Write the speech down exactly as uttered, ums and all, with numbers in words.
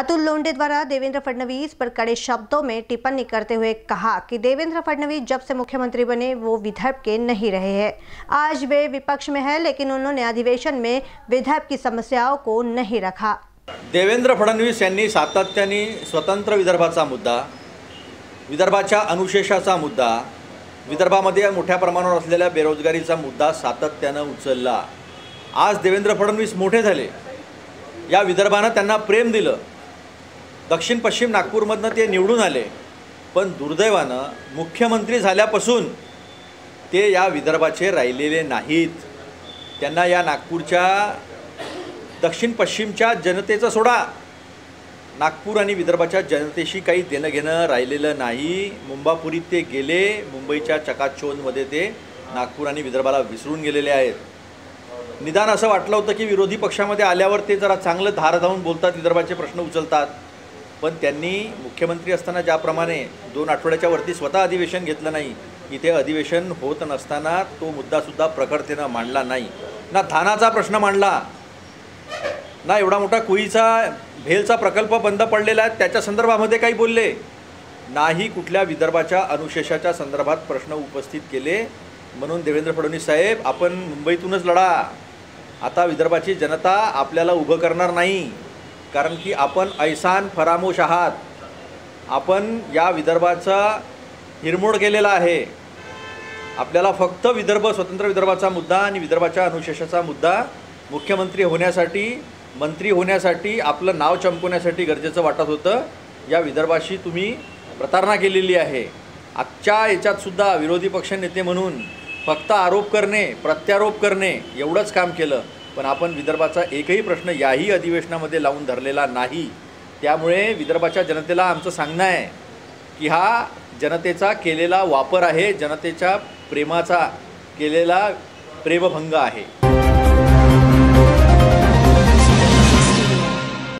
अतुल लोंढे द्वारा देवेंद्र फडणवीस पर कड़े शब्दों में टिप्पणी करते हुए कहा कि देवेंद्र फडणवीस जब से मुख्यमंत्री बने वो विदर्भ के नहीं रहे हैं। आज वे विपक्ष में है, लेकिन उन्होंने अधिवेशन में विदर्भ की समस्याओं को नहीं रखा। देवेंद्र फडणवीस यांनी सातत्याने स्वतंत्र विदर्भाचा मुद्दा, विदर्भाच्या अनुशेषाचा मुद्दा, विदर्भामध्ये मोठ्या प्रमाणावर असलेल्या बेरोजगारीचा मुद्दा सातत्याने उचलला। आज देवेंद्र फडणवीस मोठे झाले, या विदर्भाने त्यांना प्रेम दिलं, दक्षिण पश्चिम नागपूरमधनं ते निवडून आले, पण दुर्दैवानं मुख्यमंत्री झाल्यापासून ते या विदर्भाचे राहिलेले नाहीत। त्यांना या नागपूरच्या दक्षिण पश्चिमच्या जनतेचा सोडा, नागपूर आणि विदर्भाच्या जनतेशी काही देणं घेणं राहिलेलं नाही। मुंबापुरीत ते गेले, मुंबईच्या चकाचौंधमध्ये ते नागपूर आणि विदर्भाला विसरून गेलेले आहेत। निदान असं वाटलं होतं की विरोधी पक्षामध्ये आल्यावर ते जरा चांगलं धार धावून बोलतात, विदर्भाचे प्रश्न उचलतात, पण त्यांनी मुख्यमंत्री असताना ज्याप्रमाणे दोन आठवड्याच्या वरती स्वतः अधिवेशन घेतलं नाही, इथे अधिवेशन होत नसताना तो मुद्दासुद्धा प्रखरतेनं मांडला नाही। ना धानाचा प्रश्न मांडला, ना एवढा मोठा कुईचा भेलचा प्रकल्प बंद पडलेला आहे त्याच्या संदर्भामध्ये काही बोलले नाही, कुठल्या विदर्भाच्या अनुशेषाच्या संदर्भात प्रश्न उपस्थित केले। म्हणून देवेंद्र फडणवीस साहेब, आपण मुंबईतूनच लढा, आता विदर्भाची जनता आपल्याला उभं करणार नाही, कारण की आपण ऐसान फरामोश आहात। आपण या विदर्भाचा हिरमोड केलेला आहे। आपल्याला फक्त विदर्भ, स्वतंत्र विदर्भाचा मुद्दा आणि विदर्भाच्या अनुशेषाचा मुद्दा मुख्यमंत्री होण्यासाठी, मंत्री होण्यासाठी, आपलं नाव चमकवण्यासाठी गरजेचं वाटत होतं। या विदर्भाशी तुम्ही प्रतारणा केलेली आहे। आजच्या याच्यात सुद्धा विरोधी पक्ष नेते म्हणून फक्त आरोप करणे, प्रत्यारोप करणे एवढंच काम केलं, पण आपण विदर्भाचा एकही प्रश्न याही अधिवेशनामध्ये लावून धरलेला नाही। त्यामुळे विदर्भाच्या जनतेला आमचं सांगणं आहे की हा जनतेचा केलेला वापर आहे, जनतेच्या प्रेमाचा केलेला प्रेमभंग आहे।